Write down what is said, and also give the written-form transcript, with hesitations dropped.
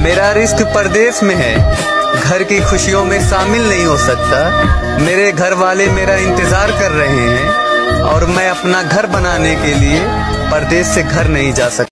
मेरा रिश्क परदेश में है, घर की खुशियों में शामिल नहीं हो सकता। मेरे घर वाले मेरा इंतजार कर रहे हैं और मैं अपना घर बनाने के लिए परदेश से घर नहीं जा सकता।